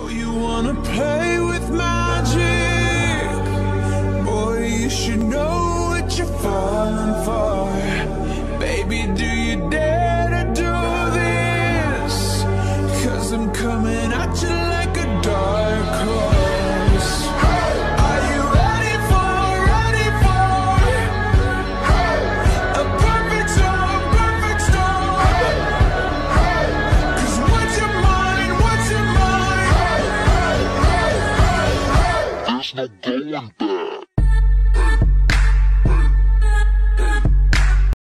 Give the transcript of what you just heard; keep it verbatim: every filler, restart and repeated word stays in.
you wanna play with magic? Boy, you should know what you're falling for. Baby, do you dare to do this? 'Cause I'm coming at you like a dark horse. Are you ready for, ready for a perfect storm, perfect storm? 'Cause what's your mind, what's your mind? There's no going back.